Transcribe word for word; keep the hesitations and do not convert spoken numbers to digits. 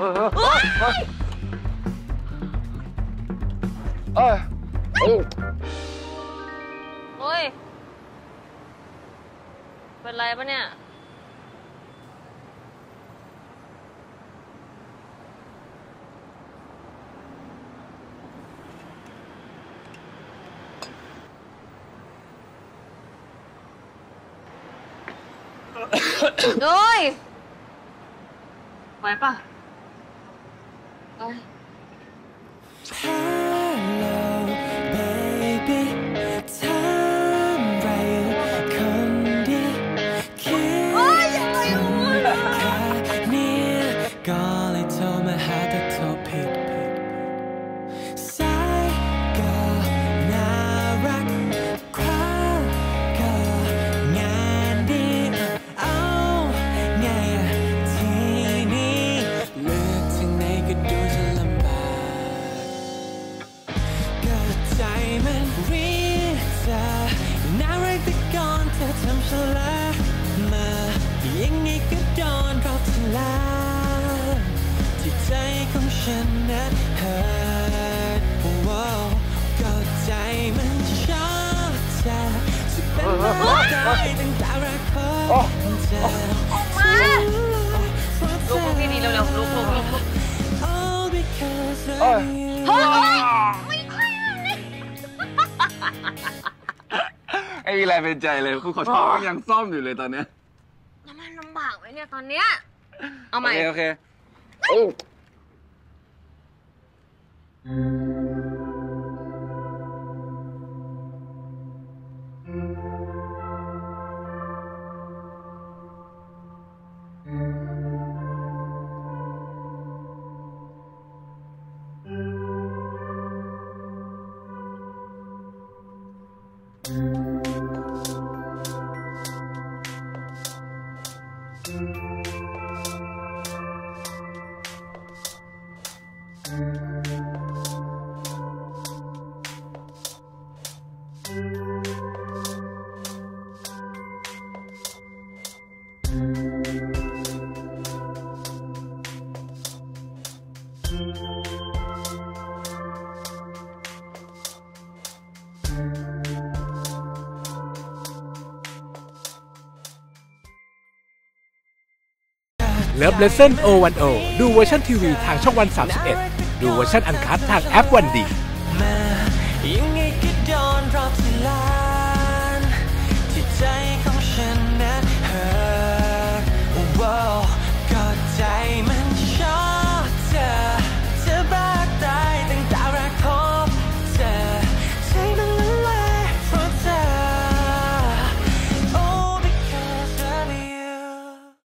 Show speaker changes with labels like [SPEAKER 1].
[SPEAKER 1] เอ้ย
[SPEAKER 2] โอ้ยเป็นไรปะเนี่ยโอ้ยไหวปะไปฉันนั้นเฮิร์ตว้าวก็ใจมันชอบเธอจะเป็นมาได้ตั้งแต่รักของเธอออกมาลุกลุกนี่เร็วๆลุกลุกลุกลุกเฮ้ยไม่ค่อยเลย
[SPEAKER 1] ไอ้มีอะไรเป็นใจเลยคุณขอโทษยังซ่อมอยู่เลยตอนเนี้ย
[SPEAKER 2] แล้วมันลำบากไหมเนี่ยตอนเนี้ยเอาใหม่
[SPEAKER 1] โอเค
[SPEAKER 3] เลิฟเลสเซ่น โอ วัน โอ ดูเวอร์ชันทีวีทางช่องวันสามสิบเอ็ดดูเวอร์ชันอันคัททางแอปวันดี